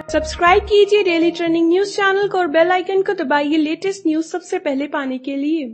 Subscribe कीजिए daily trending news channel को और बेल आइकन को दबाइए लेटेस्ट न्यूज सबसे पहले पाने के लिए।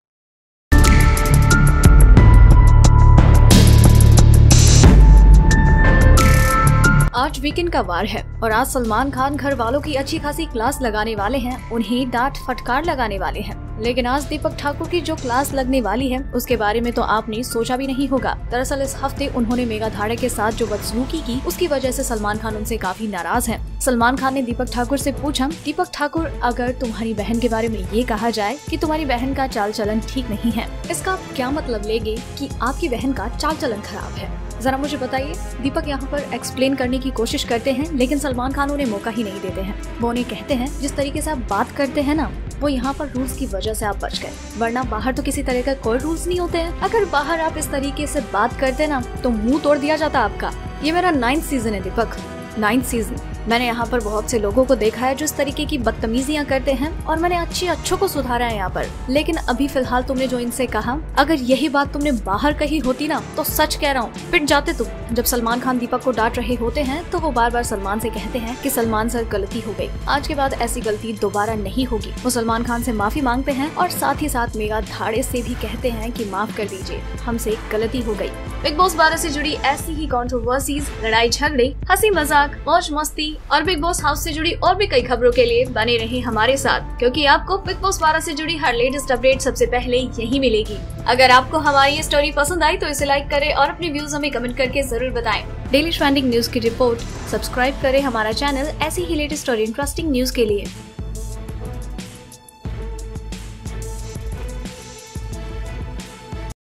आज वीकेंड का वार है और आज सलमान खान घर वालों की अच्छी खासी क्लास लगाने वाले हैं, उन्हें डांट फटकार लगाने वाले हैं। लेकिन आज दीपक ठाकुर की जो क्लास लगने वाली है उसके बारे में तो आपने सोचा भी नहीं होगा। दरअसल इस हफ्ते उन्होंने मेगा धाड़े के साथ जो बदसलूकी की उसकी वजह से सलमान खान उनसे काफी नाराज हैं। सलमान खान ने दीपक ठाकुर से पूछा, दीपक ठाकुर, अगर तुम्हारी बहन के बारे में ये कहा जाए कि तुम्हारी बहन का चाल चलन ठीक नहीं है, इसका आप क्या मतलब लेंगे कि आपकी बहन का चाल चलन खराब है? जरा मुझे बताइए। दीपक यहाँ पर एक्सप्लेन करने की कोशिश करते हैं, लेकिन सलमान खान उन्हें मौका ही नहीं देते हैं। वो उन्हें कहते हैं, जिस तरीके से आप बात करते हैं ना, वो यहाँ पर रूल्स की वजह से आप बच गए, वरना बाहर तो किसी तरह का कोई रूल्स नहीं होते हैं। अगर बाहर आप इस तरीके से बात करते ना तो मुंह तोड़ दिया जाता आपका। ये मेरा 9th सीजन है दीपक, 9th सीजन। मैंने यहाँ पर बहुत से लोगों को देखा है जो इस तरीके की बदतमीजियाँ करते हैं और मैंने अच्छों को सुधारा है यहाँ पर। लेकिन अभी फिलहाल तुमने जो इनसे कहा, अगर यही बात तुमने बाहर कही होती ना तो सच कह रहा हूँ पिट जाते तुम। जब सलमान खान दीपक को डांट रहे होते हैं तो वो बार बार सलमान से कहते हैं कि सलमान सर गलती हो गई, आज के बाद ऐसी गलती दोबारा नहीं होगी। वो सलमान खान से माफी मांगते हैं और साथ ही साथ मेगा धाड़े से भी कहते हैं कि माफ कर दीजिए, हमसे गलती हो गई। बिग बॉस 12 से जुड़ी ऐसी ही कंट्रोवर्सीज, लड़ाई झगड़े, हंसी मजाक, मौज मस्ती और बिग बॉस हाउस से जुड़ी और भी कई खबरों के लिए बने रहे हमारे साथ, क्योंकि आपको बिग बॉस 12 से जुड़ी हर लेटेस्ट अपडेट सबसे पहले यही मिलेगी। अगर आपको हमारी ये स्टोरी पसंद आई तो इसे लाइक करें और अपने व्यूज हमें कमेंट करके जरूर बताएं। डेली ट्रेंडिंग न्यूज की रिपोर्ट सब्सक्राइब करें हमारा चैनल ऐसी ही लेटेस्ट और इंटरेस्टिंग न्यूज के लिए।